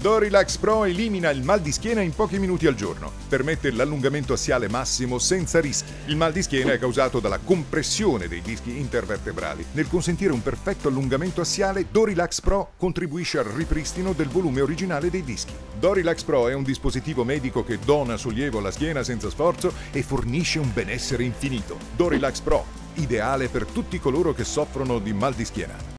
Dorilax Pro elimina il mal di schiena in pochi minuti al giorno. Permette l'allungamento assiale massimo senza rischi. Il mal di schiena è causato dalla compressione dei dischi intervertebrali. Nel consentire un perfetto allungamento assiale, Dorilax Pro contribuisce al ripristino del volume originale dei dischi. Dorilax Pro è un dispositivo medico che dona sollievo alla schiena senza sforzo e fornisce un benessere infinito. Dorilax Pro, ideale per tutti coloro che soffrono di mal di schiena.